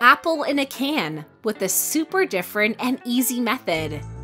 apple in a can with a super different and easy method.